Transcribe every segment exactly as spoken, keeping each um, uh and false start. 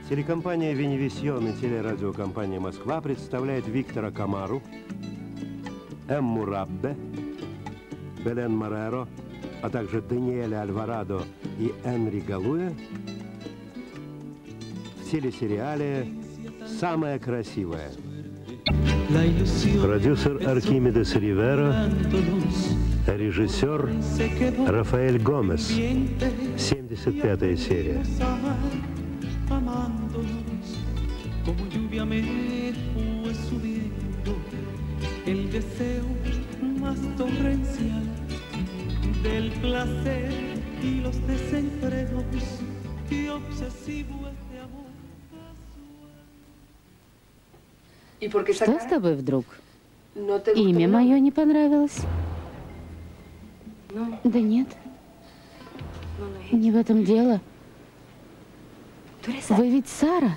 Телекомпания «Веневисьон» и телерадиокомпания «Москва» представляет Виктора Камару, Эмму Раббе, Белен Мореро, а также Даниэля Альварадо и Энри Галуя в телесериале «Самая красивая». Продюсер Аркимедес Ривера, режиссер Рафаэль Гомес. семьдесят пятая серия. Como lluvia me fue subiendo el deseo más torrencial del placer y los desenfrenos y obsesivo este amor. Что с тобой вдруг? Имя мое не понравилось? Да нет. Не в этом дело. Вы ведь Сара?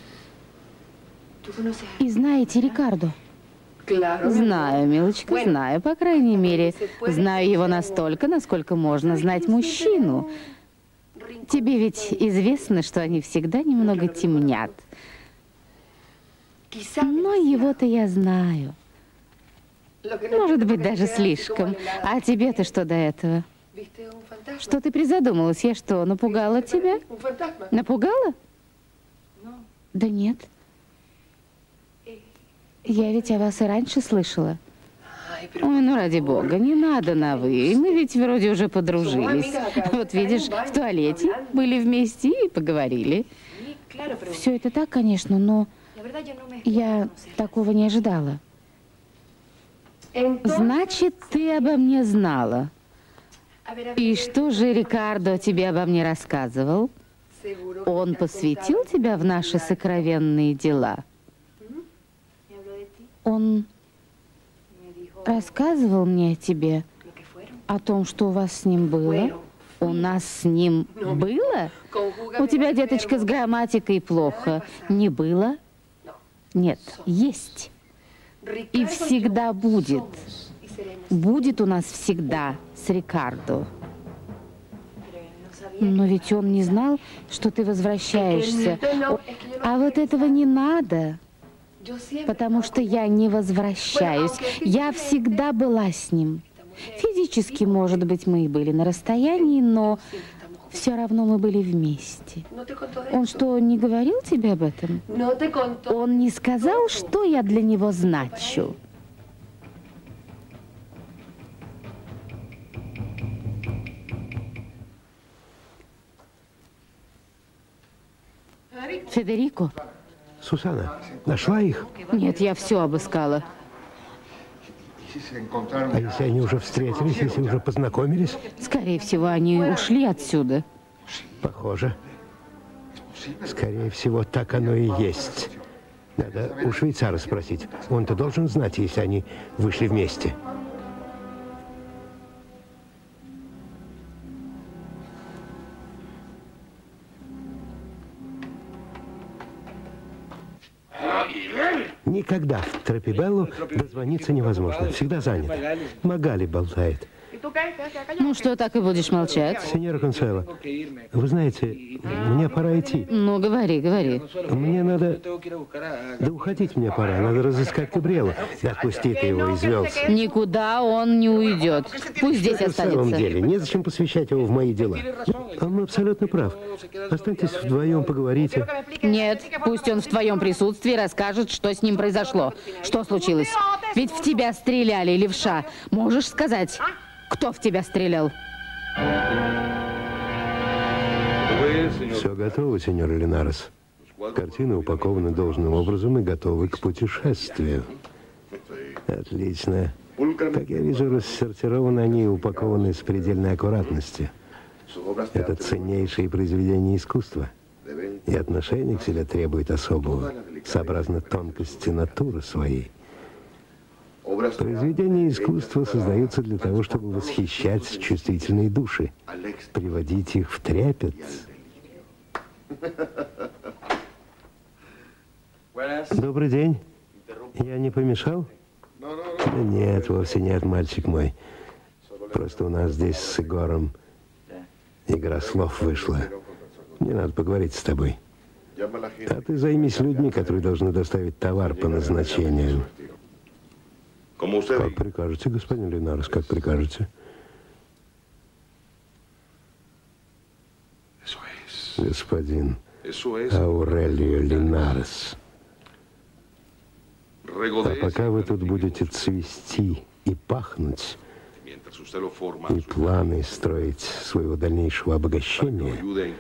И знаете Рикардо? Знаю, милочка, знаю, по крайней мере. Знаю его настолько, насколько можно знать мужчину. Тебе ведь известно, что они всегда немного темнят. Но его-то я знаю. Может быть, даже слишком. А тебе-то что до этого? Что ты призадумалась? Я что, напугала тебя? Напугала? Да нет. Я ведь о вас и раньше слышала. Ой, ну ради бога, не надо на «вы». Мы ведь вроде уже подружились. Вот видишь, в туалете были вместе и поговорили. Все это так, конечно, но я такого не ожидала. Значит, ты обо мне знала. И что же Рикардо тебе обо мне рассказывал? Он посвятил тебя в наши сокровенные дела? Он рассказывал мне о тебе, о том, что у вас с ним было? У нас с ним было? У тебя, деточка, с грамматикой плохо. Не было? Нет, есть. И всегда будет. Будет у нас всегда с Рикардо. Но ведь он не знал, что ты возвращаешься. А вот этого не надо. Потому что я не возвращаюсь. Я всегда была с ним. Физически, может быть, мы и были на расстоянии, но все равно мы были вместе. Он что, не говорил тебе об этом? Он не сказал, что я для него значу? Федерико. Сусанна, нашла их? Нет, я все обыскала. А если они уже встретились, если уже познакомились? Скорее всего, они ушли отсюда. Похоже. Скорее всего, так оно и есть. Надо у швейцара спросить. Он-то должен знать, если они вышли вместе. Никогда в Тропибеллу дозвониться невозможно. Всегда занят. Магали болтает. Ну что, так и будешь молчать? Сеньора Консуэло, вы знаете, мне пора идти. Ну, говори, говори. Мне надо... Да уходить мне пора. Надо разыскать Габриэла. Да отпусти ты его, извелся. Никуда он не уйдет. Пусть здесь останется. На самом деле, незачем посвящать его в мои дела. Он абсолютно прав. Останьтесь вдвоем, поговорите. Нет, пусть он в твоем присутствии расскажет, что с ним произошло. Что случилось? Ведь в тебя стреляли, левша. Можешь сказать, кто в тебя стрелял? Все готово, сеньор Линарес. Картины упакованы должным образом и готовы к путешествию. Отлично. Как я вижу, рассортированы они и упакованы с предельной аккуратностью. Это ценнейшее произведение искусства. И отношение к себе требует особого, сообразно тонкости натуры своей. Произведения искусства создаются для того, чтобы восхищать чувствительные души, приводить их в трепет. Добрый день. Я не помешал? Да нет, вовсе нет, мальчик мой. Просто у нас здесь с Егором игра слов вышла. Мне надо поговорить с тобой. А ты займись людьми, которые должны доставить товар по назначению. Как прикажете, господин Линарес, как прикажете. Господин Аурелио Линарес. А пока вы тут будете цвести и пахнуть, и планы строить своего дальнейшего обогащения,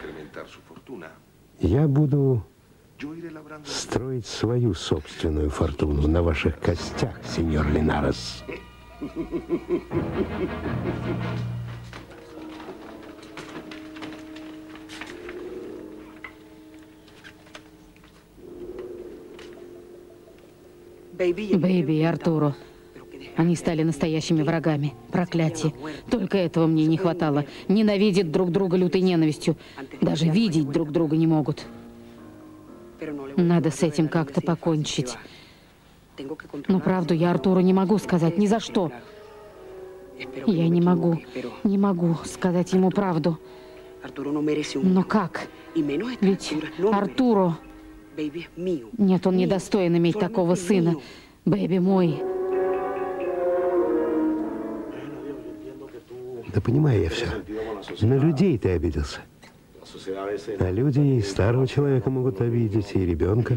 я буду строить свою собственную фортуну на ваших костях, сеньор Линарес. Бэйби и Артуро. Они стали настоящими врагами. Проклятие. Только этого мне не хватало. Ненавидят друг друга лютой ненавистью. Даже видеть друг друга не могут. Надо с этим как-то покончить. Но правду я Артуру не могу сказать ни за что. Я не могу, не могу сказать ему правду. Но как? Ведь Артуро... Нет, он не достоин иметь такого сына. Бэйби мой. Да понимаю я все. На людей ты обиделся. А люди и старого человека могут обидеть, и ребенка.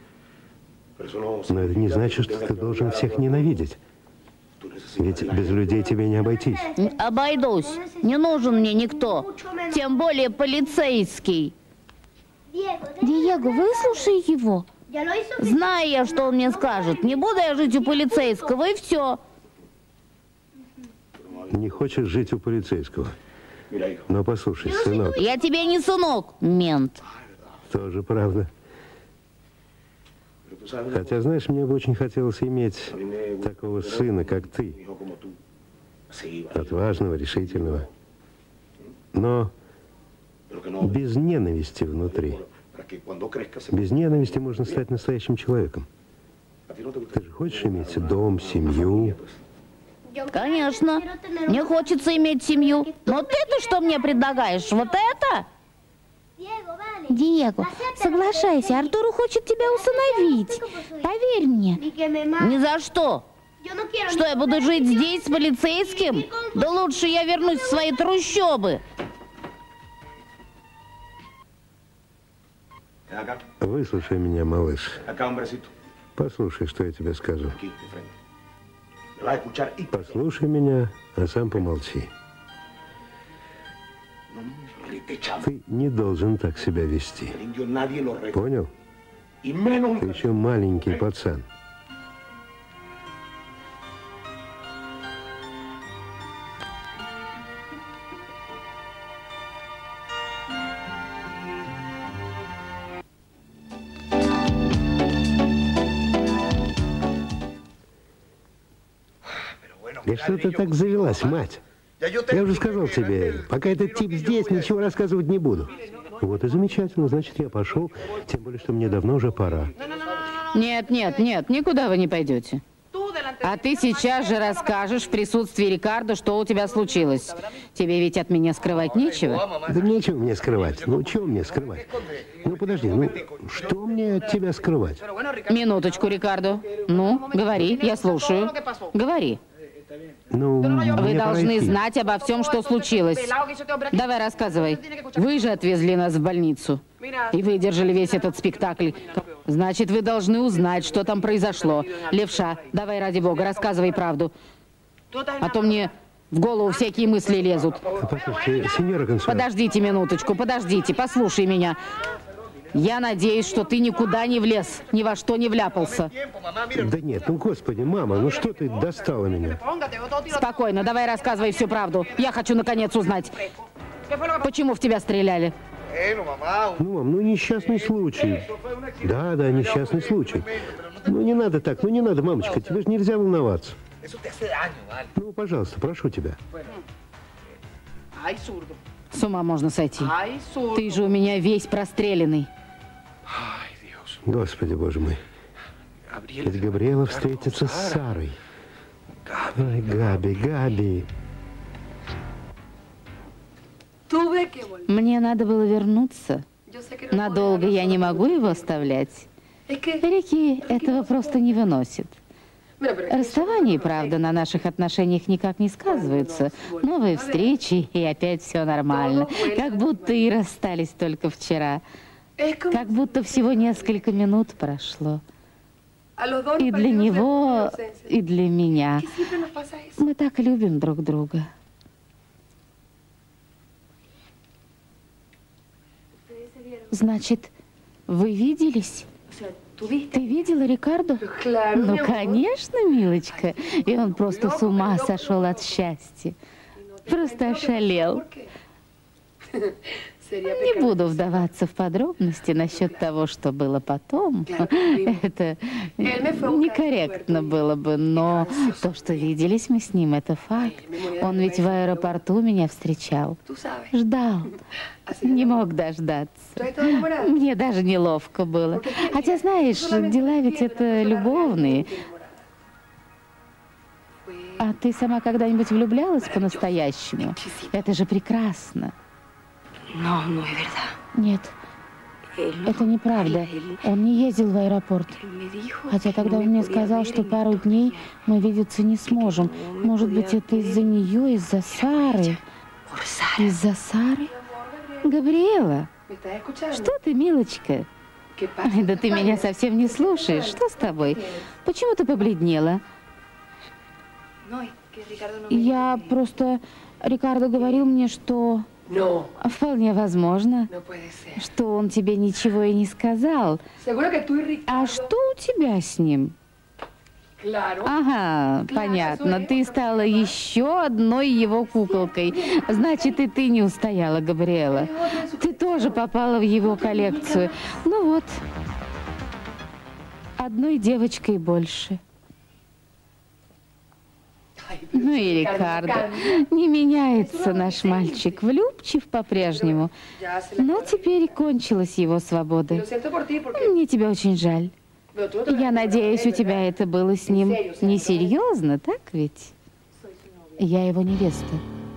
Но это не значит, что ты должен всех ненавидеть. Ведь без людей тебе не обойтись. Обойдусь. Не нужен мне никто. Тем более полицейский. Диего, выслушай его. Знаю я, что он мне скажет. Не буду я жить у полицейского, и все. Не хочешь жить у полицейского? Но послушай, сынок. Я тебе не сынок, мент. Тоже правда. Хотя, знаешь, мне бы очень хотелось иметь такого сына, как ты. Отважного, решительного. Но без ненависти внутри. Без ненависти можно стать настоящим человеком. Ты же хочешь иметь дом, семью? Конечно. Мне хочется иметь семью. Но ты-то что мне предлагаешь? Вот это? Диего, соглашайся, Артуру хочет тебя усыновить. Поверь мне. Ни за что. Что, я буду жить здесь с полицейским? Да лучше я вернусь в свои трущобы. Выслушай меня, малыш. Послушай, что я тебе скажу. Послушай меня, а сам помолчи. Ты не должен так себя вести. Понял? Ты еще маленький пацан. Да что ты так завелась, мать? Я уже сказал тебе, пока этот тип здесь, ничего рассказывать не буду. Вот и замечательно, значит, я пошел, тем более, что мне давно уже пора. Нет, нет, нет, никуда вы не пойдете. А ты сейчас же расскажешь в присутствии Рикардо, что у тебя случилось. Тебе ведь от меня скрывать нечего. Да нечего мне скрывать. Ну, чего мне скрывать? Ну, подожди, ну, что мне от тебя скрывать? Минуточку, Рикардо. Ну, говори, я слушаю. Говори. Ну, вы должны знать обо всем, что случилось. Давай, рассказывай. Вы же отвезли нас в больницу. И выдержали весь этот спектакль. Значит, вы должны узнать, что там произошло. Левша, давай, ради бога, рассказывай правду. А то мне в голову всякие мысли лезут. Послушайте, сеньора Консуэла. Подождите минуточку, подождите, послушай меня. Я надеюсь, что ты никуда не влез, ни во что не вляпался. Да нет, ну господи, мама, ну что ты достала меня? Спокойно, давай рассказывай всю правду. Я хочу наконец узнать, почему в тебя стреляли. Ну, мам, ну несчастный случай. Да, да, несчастный случай. Ну не надо так, ну не надо, мамочка, тебе же нельзя волноваться. Ну, пожалуйста, прошу тебя. С ума можно сойти. Ты же у меня весь простреленный. Господи, боже мой. Ведь Габриэла встретится с Сарой. Ой, Габи, Габи. Мне надо было вернуться. Надолго я не могу его оставлять. Рики этого просто не выносит. Расставание, правда, на наших отношениях никак не сказывается. Новые встречи, и опять все нормально. Как будто и расстались только вчера. Как будто всего несколько минут прошло. И для него, и для меня. Мы так любим друг друга. Значит, вы виделись? Ты видела Рикардо? Ну, конечно, милочка. И он просто с ума сошел от счастья. Просто ошалел. Не буду вдаваться в подробности насчет того, что было потом. Это некорректно было бы, но то, что виделись мы с ним, это факт. Он ведь в аэропорту меня встречал. Ждал. Не мог дождаться. Мне даже неловко было. Хотя, знаешь, дела ведь это любовные. А ты сама когда-нибудь влюблялась по-настоящему? Это же прекрасно. Нет, это неправда. Он не ездил в аэропорт. Хотя тогда он мне сказал, что пару дней мы видеться не сможем. Может быть, это из-за нее, из-за Сары? Из-за Сары? Габриэла, что ты, милочка? Да ты меня совсем не слушаешь. Что с тобой? Почему ты побледнела? Я просто... Рикардо говорил мне, что... Вполне возможно, что он тебе ничего и не сказал. А что у тебя с ним? Ага, понятно. Ты стала еще одной его куколкой. Значит, и ты не устояла, Габриэла. Ты тоже попала в его коллекцию. Ну вот, одной девочкой больше. Ну и Рикардо. Не меняется наш мальчик. Влюбчив по-прежнему. Но теперь кончилась его свобода. Мне тебя очень жаль. Я надеюсь, у тебя это было с ним несерьезно, так ведь? Я его невеста.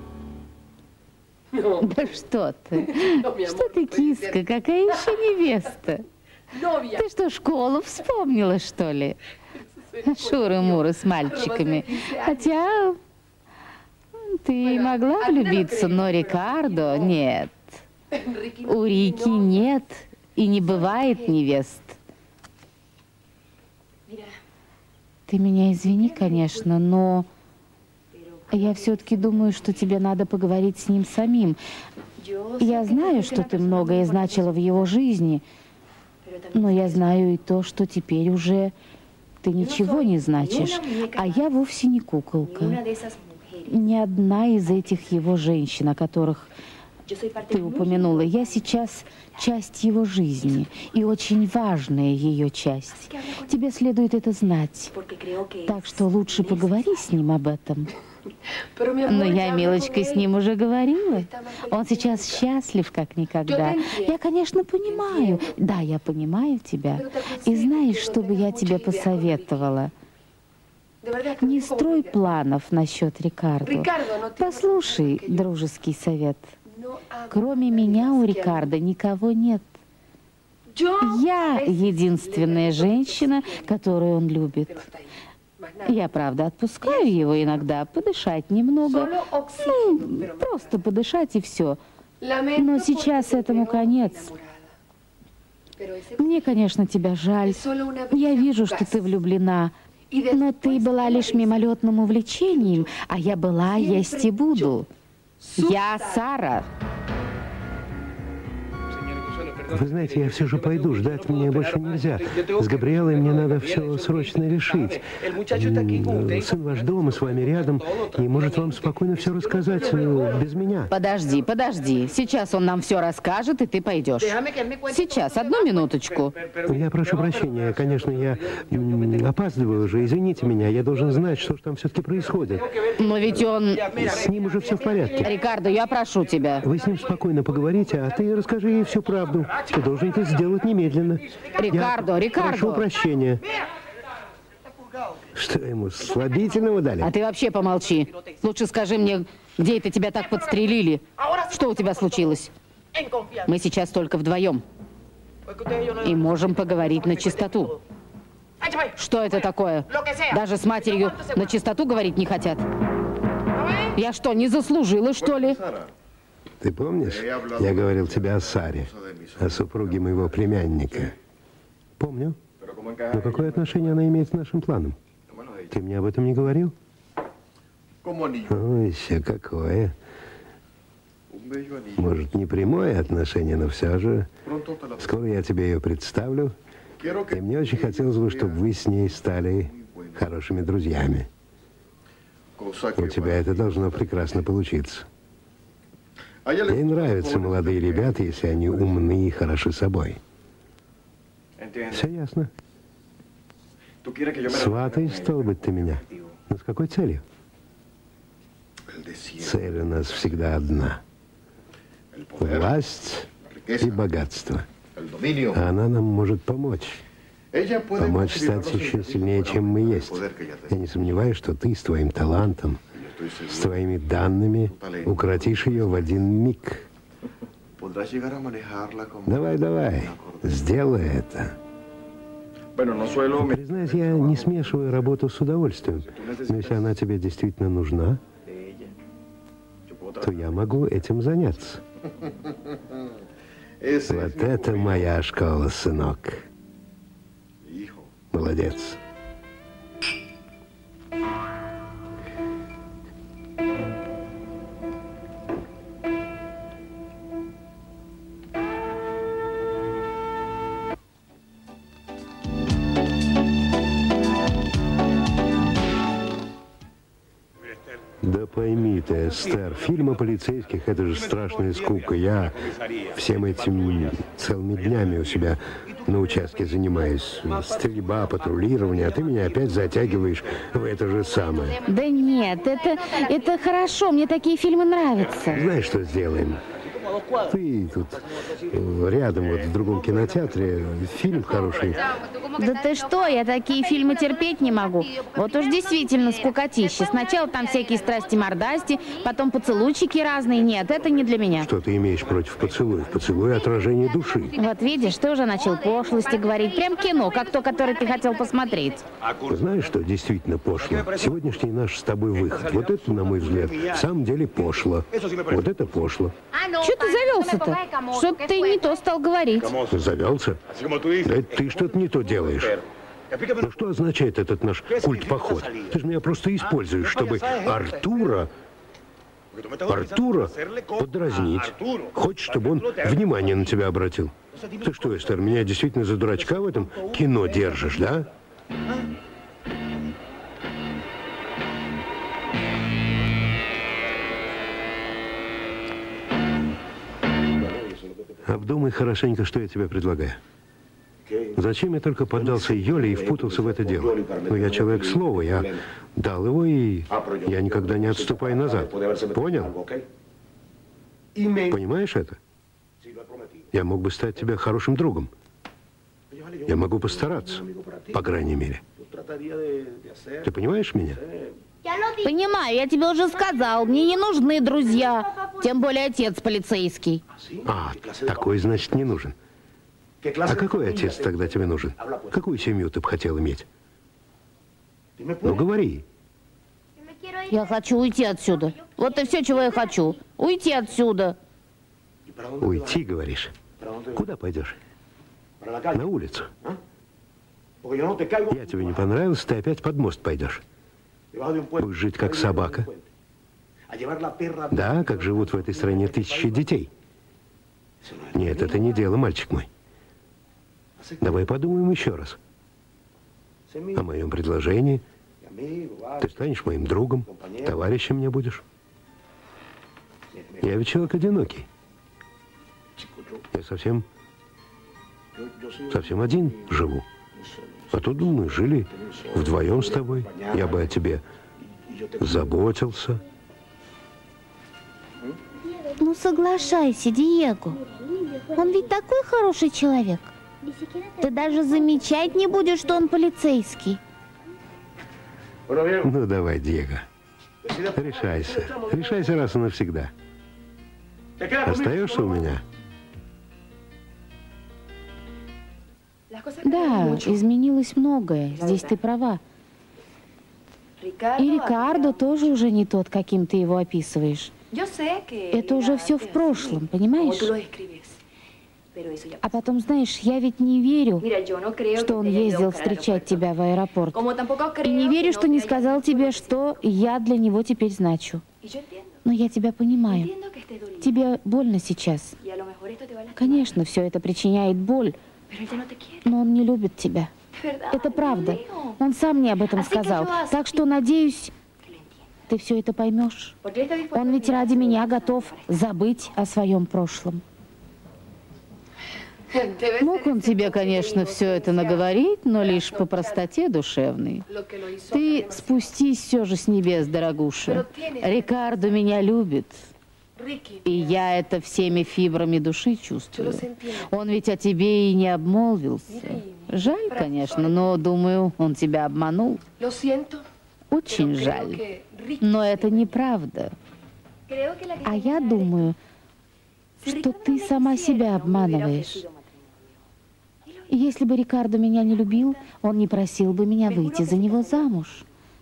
Да что ты? Что ты, киска? Какая еще невеста? Ты что, школу вспомнила, что ли? Шуры-муры с мальчиками. Хотя ты могла влюбиться, но Рикардо нет. У Рики нет и не бывает невест. Ты меня извини, конечно, но я все-таки думаю, что тебе надо поговорить с ним самим. Я знаю, что ты многое значила в его жизни, но я знаю и то, что теперь уже... Ты ничего не значишь, а я вовсе не куколка. Ни одна из этих его женщин, о которых ты упомянула, я сейчас часть его жизни, и очень важная ее часть. Тебе следует это знать, так что лучше поговори с ним об этом. Но я, милочка, с ним уже говорила. Он сейчас счастлив, как никогда. Я, конечно, понимаю. Да, я понимаю тебя. И знаешь, что бы я тебе посоветовала? Не строй планов насчет Рикардо. Послушай, дружеский совет. Кроме меня у Рикардо никого нет. Я единственная женщина, которую он любит. Я, правда, отпускаю его иногда подышать немного. Ну, просто подышать и все. Но сейчас этому конец. Мне, конечно, тебя жаль. Я вижу, что ты влюблена. Но ты была лишь мимолетным увлечением, а я была, есть и буду. Я Сара. Вы знаете, я все же пойду, ждать мне больше нельзя. С Габриэлой мне надо все срочно решить. Сын ваш дома, с вами рядом, и может вам спокойно все рассказать без меня. Подожди, подожди. Сейчас он нам все расскажет, и ты пойдешь. Сейчас, одну минуточку. Я прошу прощения, конечно, я опаздываю уже, извините меня, я должен знать, что же там все-таки происходит. Но ведь он... С ним уже все в порядке. Рикардо, я прошу тебя. Вы с ним спокойно поговорите, а ты расскажи ей всю правду. Ты должен это сделать немедленно. Рикардо, я Рикардо. Прошу прощения. Что ему, слабительного дали? А ты вообще помолчи. Лучше скажи мне, где это тебя так подстрелили? Что у тебя случилось? Мы сейчас только вдвоем. И можем поговорить на чистоту. Что это такое? Даже с матерью на чистоту говорить не хотят. Я что, не заслужила, что ли? Ты помнишь, я говорил тебе о Саре, о супруге моего племянника? Помню. Но какое отношение она имеет к нашим планам? Ты мне об этом не говорил? Ой, еще какое. Может, не прямое отношение, но все же. Скоро я тебе ее представлю. И мне очень хотелось бы, чтобы вы с ней стали хорошими друзьями. У тебя это должно прекрасно получиться. Ей нравятся молодые ребята, если они умны и хороши собой. Все ясно. Сватай, стал быть, ты меня. Но с какой целью? Цель у нас всегда одна. Власть и богатство. А она нам может помочь. Помочь стать еще сильнее, чем мы есть. Я не сомневаюсь, что ты с твоим талантом, с твоими данными укротишь ее в один миг. Давай, давай, сделай это. Признаюсь, я не смешиваю работу с удовольствием. Но если она тебе действительно нужна, то я могу этим заняться. Вот это моя школа, сынок. Молодец. Да пойми ты, Эстер, фильмы о полицейских — это же страшная скука. Я всем этим целыми днями у себя на участке занимаюсь. Стрельба, патрулирование, а ты меня опять затягиваешь в это же самое. Да нет, это, это хорошо, мне такие фильмы нравятся. Знаешь, что сделаем? Ты тут рядом, вот в другом кинотеатре, фильм хороший. Да ты что, я такие фильмы терпеть не могу. Вот уж действительно скукотища. Сначала там всякие страсти-мордасти, потом поцелуйчики разные. Нет, это не для меня. Что ты имеешь против поцелуев? Поцелуй — отражение души. Вот видишь, ты уже начал пошлости говорить. Прям кино, как то, которое ты хотел посмотреть. Знаешь, что действительно пошло? Сегодняшний наш с тобой выход. Вот это, на мой взгляд, в самом деле пошло. Вот это пошло. Чего ты завелся-то? Что-то ты не то стал говорить. Завелся? Да ты что-то не то делаешь. Ну что означает этот наш культ-поход? Ты же меня просто используешь, чтобы Артура... Артура подразнить. Хочешь, чтобы он внимание на тебя обратил? Ты что, Эстер, меня действительно за дурачка в этом кино держишь, да? Обдумай хорошенько, что я тебе предлагаю. Зачем я только поддался Йоле и впутался в это дело? Ну, я человек слова, я дал его, и я никогда не отступаю назад. Понял? Понимаешь это? Я мог бы стать тебе хорошим другом. Я могу постараться, по крайней мере. Ты понимаешь меня? Понимаю, я тебе уже сказал, мне не нужны друзья, тем более отец полицейский. А, такой, значит, не нужен. А какой отец тогда тебе нужен? Какую семью ты бы хотел иметь? Ну, говори. Я хочу уйти отсюда. Вот и все, чего я хочу. Уйти отсюда. Уйти, говоришь? Куда пойдешь? На улицу. Я тебе не понравился, ты опять под мост пойдешь. Будешь жить как собака. Да, как живут в этой стране тысячи детей. Нет, это не дело, мальчик мой. Давай подумаем еще раз о моем предложении. Ты станешь моим другом, товарищем мне будешь. Я ведь человек одинокий. Я совсем, совсем один живу. А тут мы жили вдвоем с тобой. Я бы о тебе заботился. Ну, соглашайся, Диего. Он ведь такой хороший человек. Ты даже замечать не будешь, что он полицейский. Ну, давай, Диего. Решайся. Решайся раз и навсегда. Остаешься у меня Да, изменилось многое. Здесь ты права. И Рикардо тоже уже не тот, каким ты его описываешь. Это уже все в прошлом, понимаешь? А потом, знаешь, я ведь не верю, что он ездил встречать тебя в аэропорт. И не верю, что не сказал тебе, что я для него теперь значу. Но я тебя понимаю. Тебе больно сейчас. Конечно, все это причиняет боль, но он не любит тебя. Это правда. Он сам мне об этом сказал. Так что, надеюсь, ты все это поймешь. Он ведь ради меня готов забыть о своем прошлом. Мог он тебе, конечно, все это наговорить, но лишь по простоте душевной. Ты спустись все же с небес, дорогуша. Рикардо меня любит. И я это всеми фибрами души чувствую. Он ведь о тебе и не обмолвился. Жаль, конечно, но, думаю, он тебя обманул. Очень жаль. Но это неправда. А я думаю, что ты сама себя обманываешь. Если бы Рикардо меня не любил, он не просил бы меня выйти за него замуж.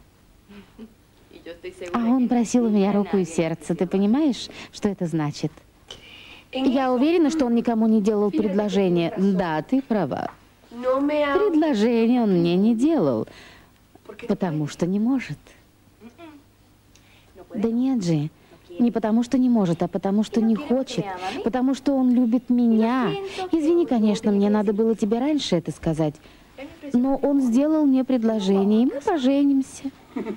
А он просил у меня руку и сердце. Ты понимаешь, что это значит? Я уверена, что он никому не делал предложение. Да, ты права. Предложение он мне не делал, потому что не может. Да нет же. Не потому, что не может, а потому, что не хочет. Потому, что он любит меня. Извини, конечно, мне надо было тебе раньше это сказать. Но он сделал мне предложение, и мы поженимся.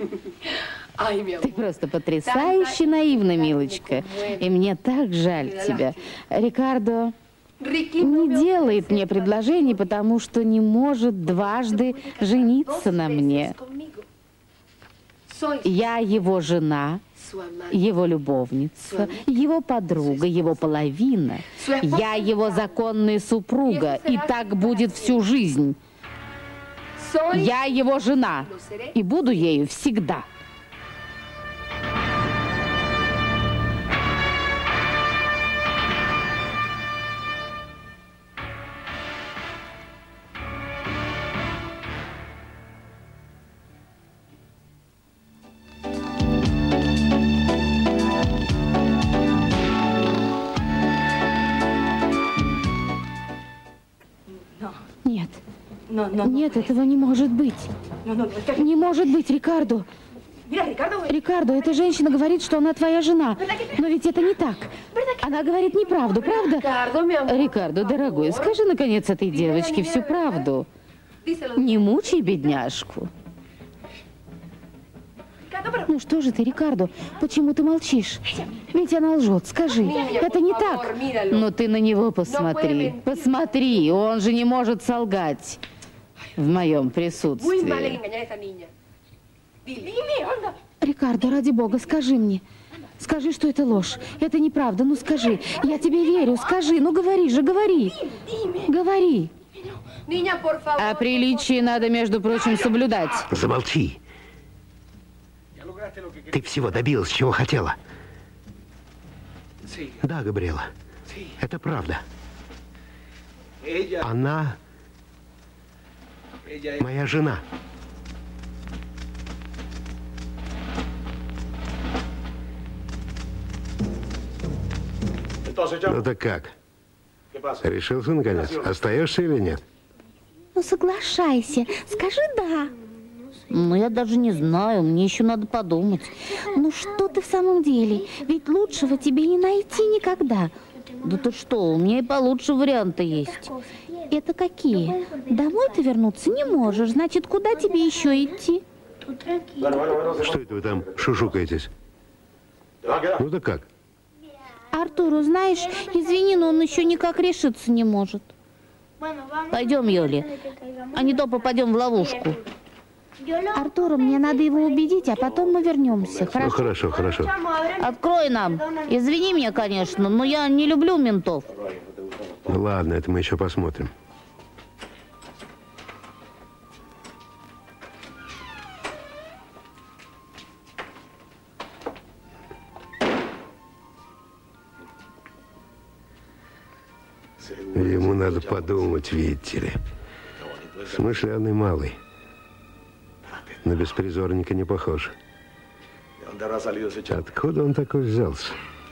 Ты просто потрясающе наивна, милочка. И мне так жаль тебя. Рикардо не делает мне предложений, потому что не может дважды жениться на мне. Я его жена, его любовница, его подруга, его половина. Я его законная супруга, и так будет всю жизнь. Я его жена, и буду ею всегда. Нет. Нет, этого не может быть. Не может быть, Рикардо. Рикардо, эта женщина говорит, что она твоя жена. Но ведь это не так. Она говорит неправду, правда? Рикардо, дорогой, скажи, наконец, этой девочке всю правду. Не мучай бедняжку. Ну что же ты, Рикардо, почему ты молчишь? Ведь она лжет, скажи, это не так. Но ты на него посмотри, посмотри, он же не может солгать в моем присутствии. Рикардо, ради бога, скажи мне. Скажи, что это ложь, это неправда, ну скажи. Я тебе верю, скажи, ну говори же, говори. Говори. А приличие надо, между прочим, соблюдать. Замолчи. Ты всего добилась, чего хотела. Да, Габриэла, это правда. Она моя жена. Ну так как? Решился, наконец? Остаешься или нет? Ну соглашайся, скажи «да». Ну, я даже не знаю, мне еще надо подумать. Ну, что ты в самом деле? Ведь лучшего тебе не найти никогда. Да ты что, у меня и получше варианты есть. Это какие? Домой ты вернуться не можешь, значит, куда тебе еще идти? Что это вы там шушукаетесь? Ну да как? Артуру, знаешь, извини, но он еще никак решиться не может. Пойдем, Йоли, а не то попадем в ловушку. Артуру, мне надо его убедить, а потом мы вернемся. Хорошо? Ну, хорошо, хорошо. Открой нам. Извини меня, конечно, но я не люблю ментов. Ну, ладно, это мы еще посмотрим. Ему надо подумать, видите ли. Смышленый малый. На беспризорника не похож. Откуда он такой взялся?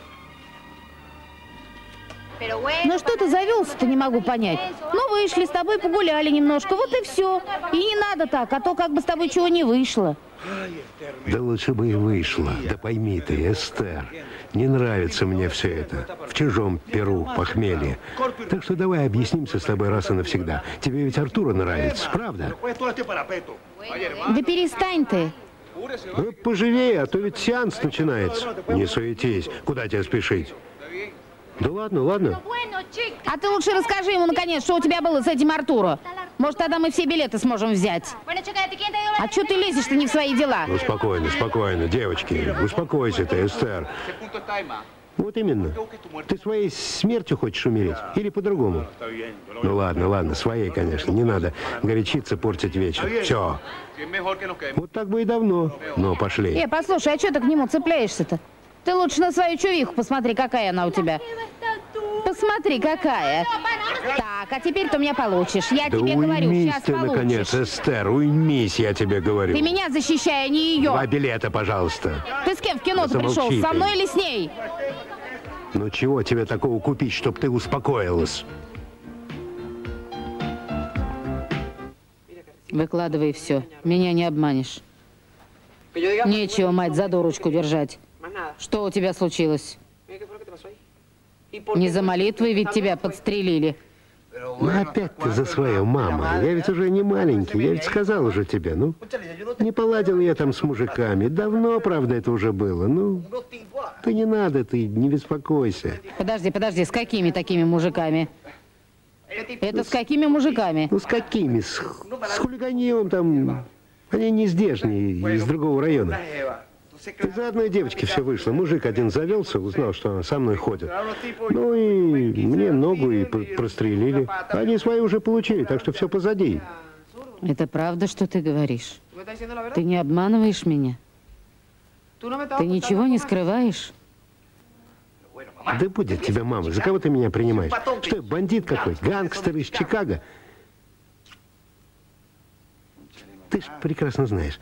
Ну что ты завелся-то, не могу понять. Ну, вышли, с тобой погуляли немножко, вот и все. И не надо так, а то как бы с тобой чего не вышло. Да лучше бы и вышло. Да пойми ты, Эстер, не нравится мне все это. В чужом перу похмелье. Так что давай объяснимся с тобой раз и навсегда. Тебе ведь Артура нравится, правда? Да перестань ты. Ну, поживее, а то ведь сеанс начинается. Не суетись, куда тебе спешить? Да ладно, ладно. А ты лучше расскажи ему, наконец, что у тебя было с этим Артуром. Может, тогда мы все билеты сможем взять. А что ты лезешь-то не в свои дела? Ну, спокойно, спокойно, девочки. Успокойся ты, Эстер. Вот именно. Ты своей смертью хочешь умереть? Или по-другому? Ну, ладно, ладно, своей, конечно. Не надо горячиться, портить вечер. Все. Вот так бы и давно. Ну, пошли. Э, послушай, а что ты к нему цепляешься-то? Ты лучше на свою чувиху посмотри, какая она у тебя. Посмотри, какая. Так, а теперь ты у меня получишь. Я да тебе говорю, сейчас ты, получишь. Наконец, Эстер, уймись, я тебе говорю. Ты меня защищай, а не ее. Два билета, пожалуйста. Ты с кем в кино Да пришел? замолчи Со ты. мной или с ней? Ну чего тебе такого купить, чтобы ты успокоилась? Выкладывай все. Меня не обманешь. Нечего, мать, за дурочку держать. Что у тебя случилось? Не за молитвой ведь тебя подстрелили. Ну опять ты за свою, мама. Я ведь уже не маленький, я ведь сказал уже тебе, ну. Не поладил я там с мужиками. Давно, правда, это уже было. Ну, ты не надо, ты не беспокойся. Подожди, подожди, с какими такими мужиками? Это с какими мужиками? Ну, с какими? С, с хулиганьем там. Они не здешние, из другого района. Из-за одной девочки все вышло. Мужик один завелся, узнал, что она со мной ходит. Ну и мне ногу и прострелили. Они свои уже получили, так что все позади. Это правда, что ты говоришь? Ты не обманываешь меня? Ты ничего не скрываешь? Да будет тебя, мама. За кого ты меня принимаешь? Что я, бандит какой? Гангстер из Чикаго? Ты ж прекрасно знаешь.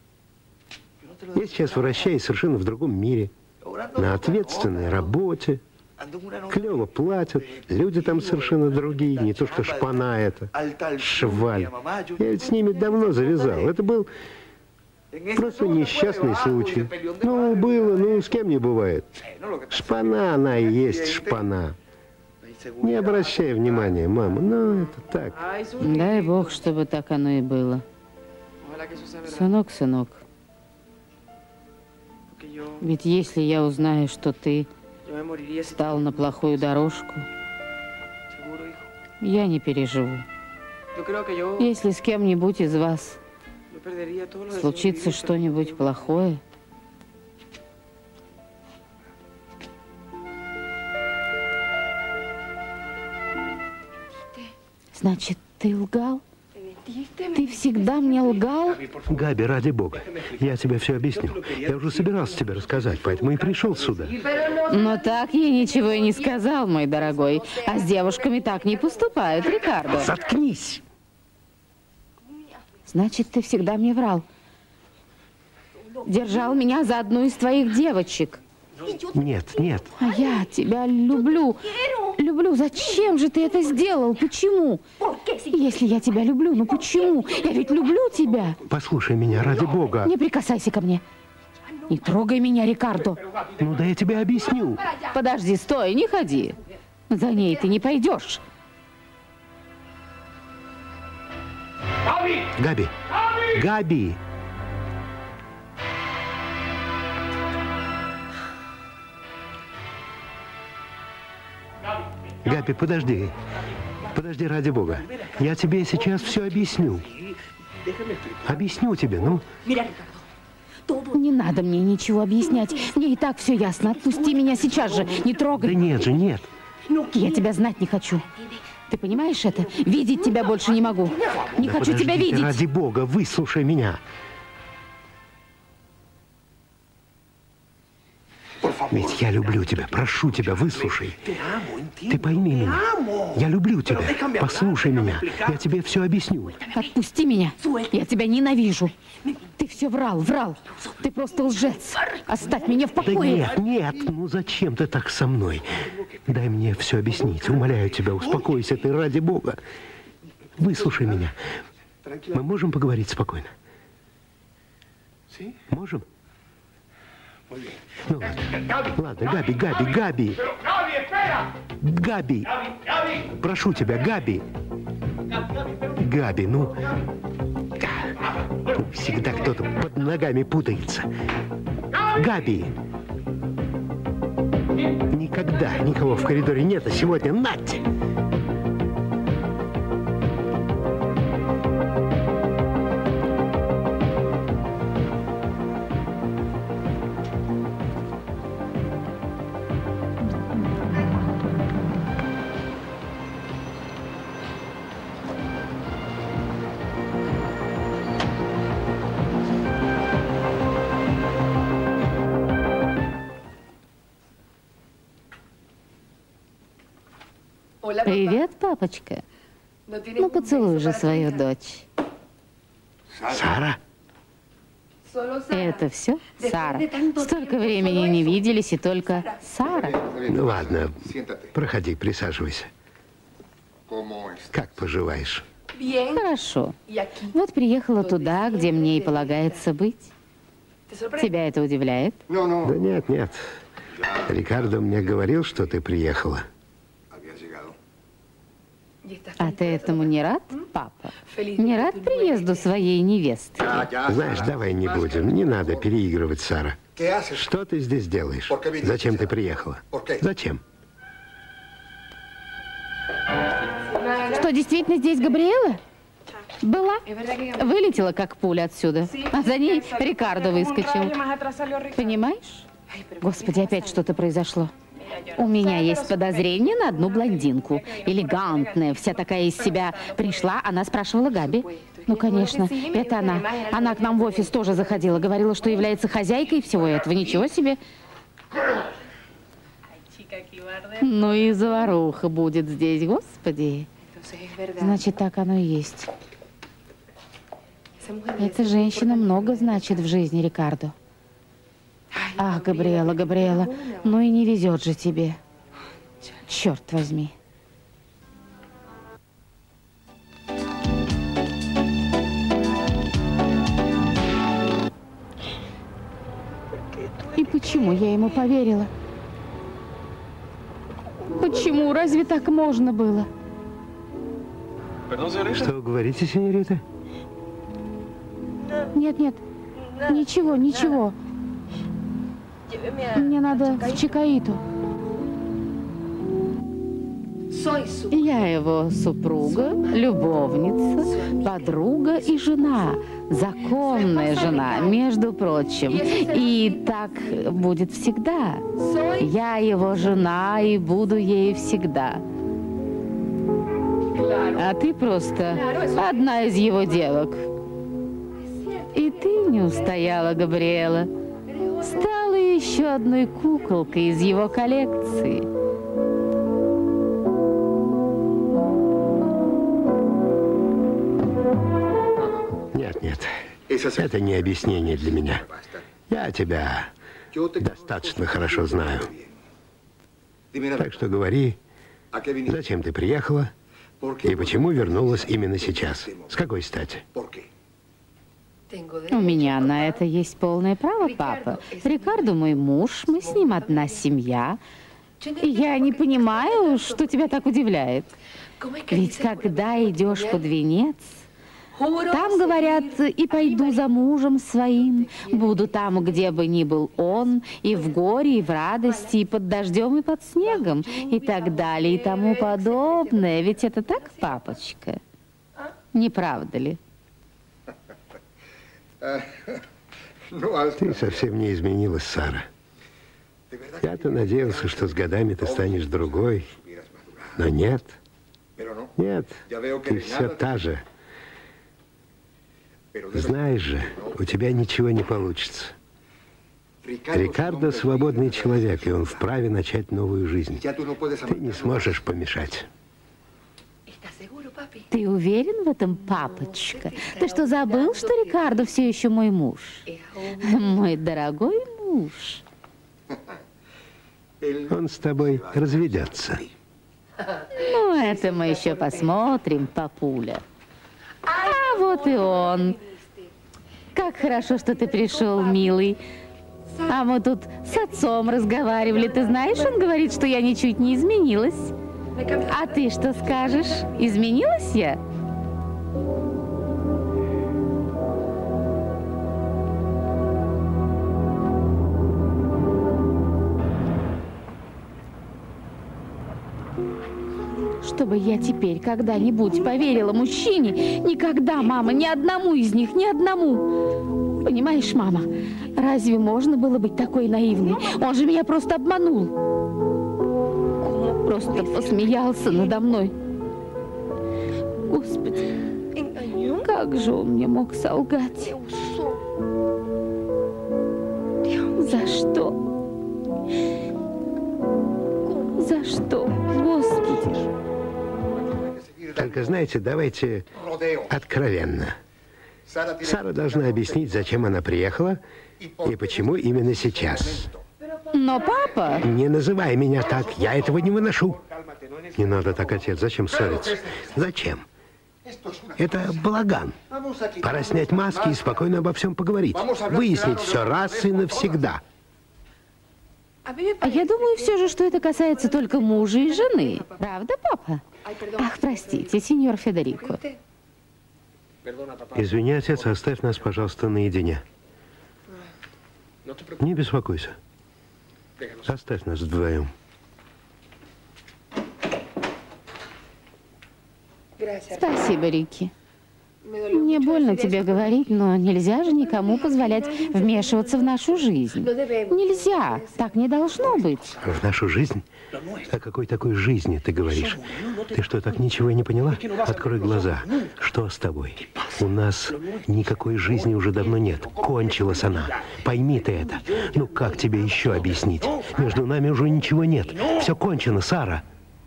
Я сейчас вращаюсь совершенно в другом мире. На ответственной работе. Клево платят. Люди там совершенно другие. Не то, что шпана это. Шваль. Я ведь с ними давно завязал. Это был просто несчастный случай. Ну, было, ну, с кем не бывает. Шпана она и есть шпана. Не обращай внимания, мама. Ну, это так. Дай Бог, чтобы так оно и было. Сынок, сынок. Ведь если я узнаю, что ты стал на плохую дорожку, я не переживу. Если с кем-нибудь из вас случится что-нибудь плохое, значит, ты лгал? Ты всегда мне лгал? Габи, ради бога, я тебе все объяснил. Я уже собирался тебе рассказать, поэтому и пришел сюда. Но так я ничего и не сказал, мой дорогой. А с девушками так не поступают, Рикардо. Заткнись! Значит, ты всегда мне врал. Держал меня за одну из твоих девочек. Нет, нет. А я тебя люблю. Люблю. Зачем же ты это сделал? Почему? Если я тебя люблю, ну почему? Я ведь люблю тебя. Послушай меня, ради бога. Не прикасайся ко мне. Не трогай меня, Рикардо. Ну да я тебе объясню. Подожди, стой, не ходи. За ней ты не пойдешь. Габи! Габи! Габи, подожди. Подожди, ради бога. Я тебе сейчас все объясню. Объясню тебе, ну. Не надо мне ничего объяснять. Мне и так все ясно. Отпусти меня сейчас же. Не трогай. Да нет же, нет. Я тебя знать не хочу. Ты понимаешь это? Видеть тебя больше не могу. Не Да хочу подожди тебя ты, видеть. ради бога, выслушай меня. Ведь я люблю тебя. Прошу тебя, выслушай. Ты пойми меня. Я люблю тебя. Послушай меня. Я тебе все объясню. Отпусти меня. Я тебя ненавижу. Ты все врал, врал. Ты просто лжец. Оставь меня в покое. Да нет, нет. Ну зачем ты так со мной? Дай мне все объяснить. Умоляю тебя, успокойся ты ради Бога. Выслушай меня. Мы можем поговорить спокойно? Можем? Ну ладно. Ладно, Габи, Габи, Габи. Габи. Прошу тебя, Габи. Габи, ну... Всегда кто-то под ногами путается. Габи. Никогда никого в коридоре нет, а сегодня нате. Привет, папочка. Ну, поцелуй же свою дочь. Сара? Это все, Сара? Столько времени не виделись, и только Сара. Ну ладно, проходи, присаживайся. Как поживаешь? Хорошо. Вот приехала туда, где мне и полагается быть. Тебя это удивляет? Да нет, нет. Рикардо мне говорил, что ты приехала. А ты этому не рад, папа? Не рад приезду своей невесты? Знаешь, давай не будем. Не надо переигрывать, Сара. Что ты здесь делаешь? Зачем ты приехала? Зачем? Что, действительно здесь Габриэла? Была. Вылетела, как пуля отсюда. А за ней Рикардо выскочил. Понимаешь? Господи, опять что-то произошло. У меня есть подозрение на одну блондинку. Элегантная, вся такая из себя. Пришла, она спрашивала Габи. Ну, конечно, это она. Она к нам в офис тоже заходила. Говорила, что является хозяйкой всего этого. Ничего себе. Ну и заваруха будет здесь, господи. Значит, так оно и есть. Эта женщина много значит в жизни Рикардо. Ах, Габриэла, Габриэла, ну и не везет же тебе. Черт возьми. И почему я ему поверила? Почему? Разве так можно было? Что вы говорите, сеньорита? Нет, нет, ничего, ничего. Мне надо в Чикаиту. Я его супруга, любовница, подруга и жена. Законная жена, между прочим. И так будет всегда. Я его жена и буду ею всегда. А ты просто одна из его девок. И ты не устояла, Габриэла. Стала еще одной куколкой из его коллекции. Нет, нет. Это не объяснение для меня. Я тебя достаточно хорошо знаю. Так что говори, зачем ты приехала и почему вернулась именно сейчас? С какой стати? У меня на это есть полное право, папа. Рикардо мой муж, мы с ним одна семья. И я не понимаю, что тебя так удивляет. Ведь когда идешь под венец, там говорят, и пойду за мужем своим, буду там, где бы ни был он, и в горе, и в радости, и под дождем, и под снегом, и так далее, и тому подобное. Ведь это так, папочка? Не правда ли? Ты совсем не изменилась, Сара. Я-то надеялся, что с годами ты станешь другой. Но нет. Нет, ты все та же. Знаешь же, у тебя ничего не получится. Рикардо свободный человек, и он вправе начать новую жизнь. Ты не сможешь помешать. Ты уверен в этом, папочка? Ты что, забыл, что Рикардо все еще мой муж? Мой дорогой муж. Он с тобой разведется. Ну, это мы еще посмотрим, папуля. А вот и он. Как хорошо, что ты пришел, милый. А мы тут с отцом разговаривали. Ты знаешь, он говорит, что я ничуть не изменилась. А ты что скажешь? Изменилась я? Чтобы я теперь когда-нибудь поверила мужчине, никогда, мама, ни одному из них, ни одному. Понимаешь, мама, разве можно было быть такой наивной? Он же меня просто обманул. Просто посмеялся надо мной. Господи, как же он мне мог солгать? За что? За что, Господи? Только, знаете, давайте откровенно. Сара должна объяснить, зачем она приехала и почему именно сейчас. Но папа... Не называй меня так, я этого не выношу. Не надо так, отец, зачем ссориться? Зачем? Это балаган. Пора снять маски и спокойно обо всем поговорить. Выяснить все раз и навсегда. А я думаю все же, что это касается только мужа и жены. Правда, папа? Ах, простите, сеньор Федерико. Извини, отец, оставь нас, пожалуйста, наедине. Не беспокойся. Оставь нас вдвоем. Спасибо, Рики. Мне больно тебе говорить, но нельзя же никому позволять вмешиваться в нашу жизнь. Нельзя, так не должно быть. В нашу жизнь? О какой такой жизни ты говоришь? Ты что, так ничего и не поняла? Открой глаза. Что с тобой? У нас никакой жизни уже давно нет. Кончилась она. Пойми ты это. Ну как тебе еще объяснить? Между нами уже ничего нет. Все кончено, Сара.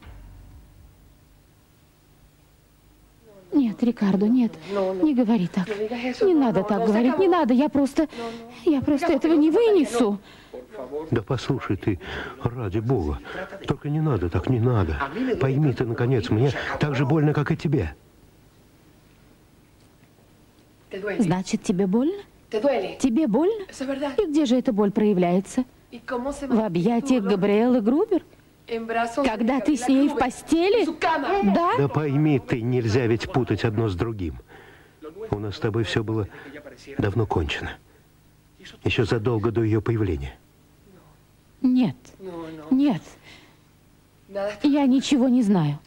Нет, Рикардо, нет. Не говори так. Не надо так говорить, не надо. Я просто... Я просто этого не вынесу. Да послушай ты, ради бога. Только не надо так, не надо. Пойми ты, наконец, мне так же больно, как и тебе. Значит, тебе больно? Тебе больно? И где же эта боль проявляется? В объятиях Габриэлы Грубер? Когда ты с ней в постели? Да? Да пойми ты, нельзя ведь путать одно с другим. У нас с тобой все было давно кончено. Еще задолго до ее появления. Нет, нет. Я ничего не знаю.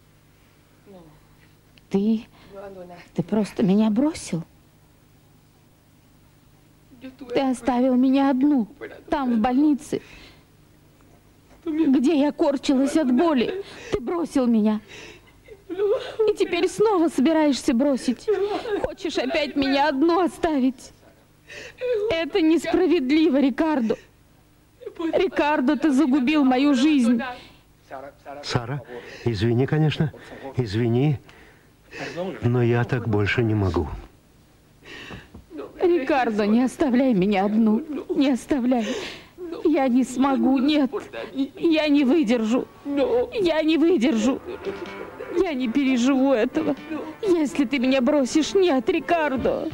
Ты... Ты просто меня бросил. Ты оставил меня одну, там, в больнице, где я корчилась от боли. Ты бросил меня. И теперь снова собираешься бросить. Хочешь опять меня одну оставить. Это несправедливо, Рикардо. Рикардо, ты загубил мою жизнь. Сара, извини, конечно, извини, но я так больше не могу. Рикардо, не оставляй меня одну. Не оставляй. Я не смогу, нет. Я не выдержу. Я не выдержу. Я не переживу этого. Если ты меня бросишь, нет, Рикардо.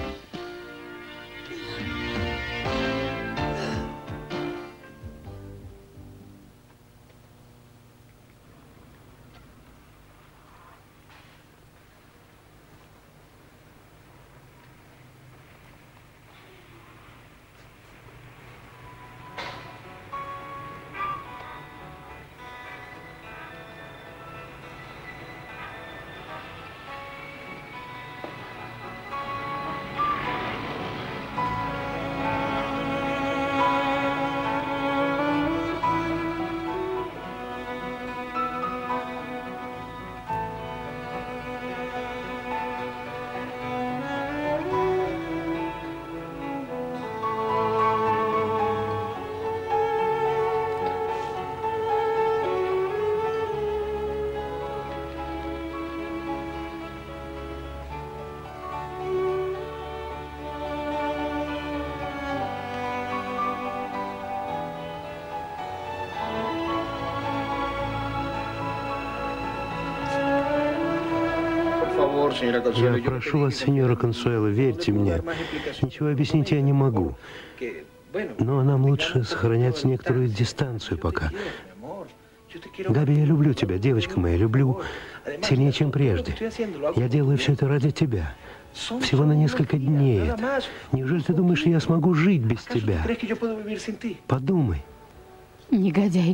Я прошу вас, сеньора Консуэло, верьте мне. Ничего объяснить я не могу. Но нам лучше сохранять некоторую дистанцию пока. Габи, я люблю тебя, девочка моя, люблю сильнее, чем прежде. Я делаю все это ради тебя. Всего на несколько дней это. Неужели ты думаешь, я смогу жить без тебя? Подумай. Негодяй.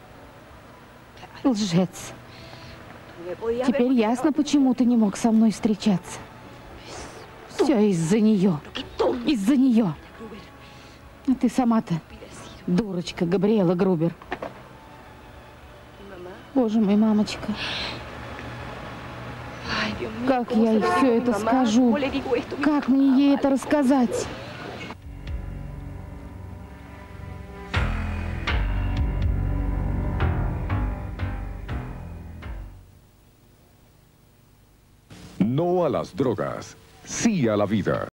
Лжец. Теперь ясно, почему ты не мог со мной встречаться. Все из-за нее. Из-за нее. А ты сама-то дурочка, Габриэла Грубер. Боже мой, мамочка. Как я ей все это скажу? Как мне ей это рассказать? No a las drogas, sí a la vida.